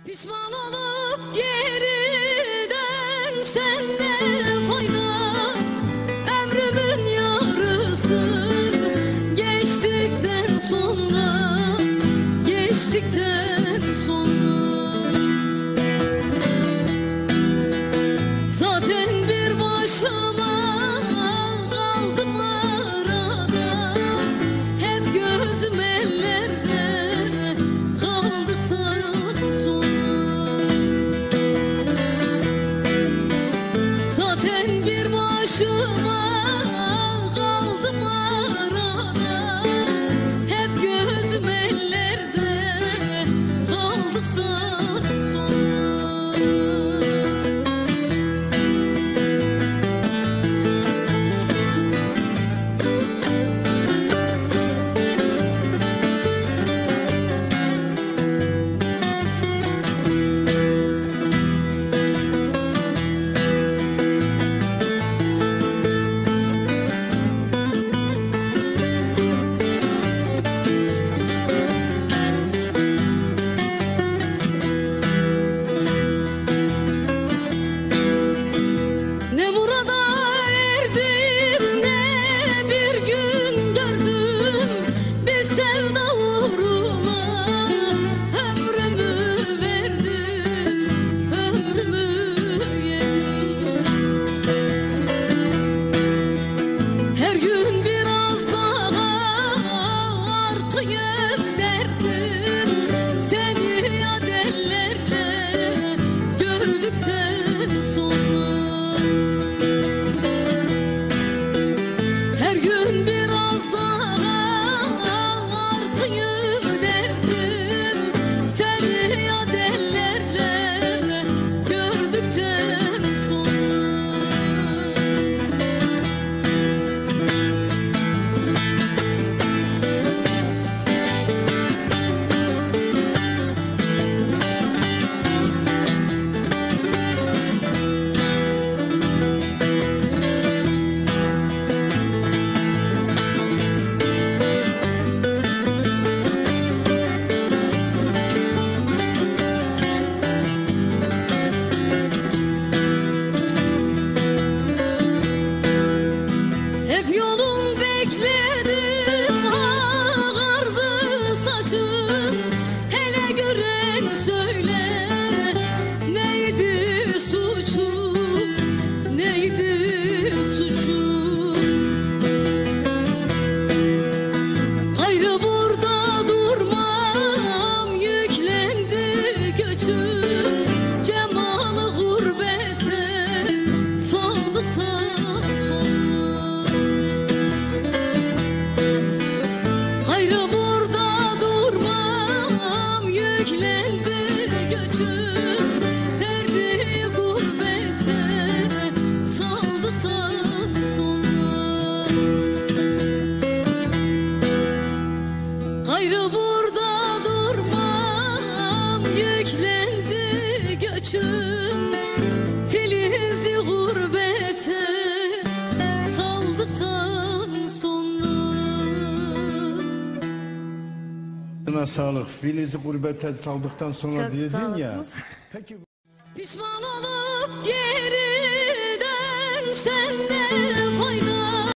Pişman olup geri dönsen ne fayda, ömrümün yarısı geçtikten sonra, geçtikten sonra. Zaten bir başıma kaldım arada, hep gözüm ellerde kaldıktan sonra. Zaten bir başıma kaldım arada, hep gözüm ellerde kaldıktan sonra. Ne murada erdim, ne bir gün gördüm, bir sevda uğruna ömrümü verdim, ömrümü yedim. Her gün biraz daha artıyor derdim, seni yad ellerle gördükten sonra. Her gün biraz daha artıyor derdim, seni yad ellerle gördükten sonra. Hep yolun bekledim, ağardı saçım, hele gören söyle, neydi suçum, neydi suçum? Gayrı burada durmam, yüklendi göçüm, cemalı gurbete saldıktan sonra. Gayrı burada durmam, yüklendi göçüm, ferdi gurbete saldıktan sonra. Gayrı burada durmam, yüklendi göçüm, Filiz'i gurbete saldıktan sonra. Sana sağlık. Filiz'i gurbete saldıktan sonra Çok diyedin sağ ya. olasınız. Peki Pişman olup geri dönsen ne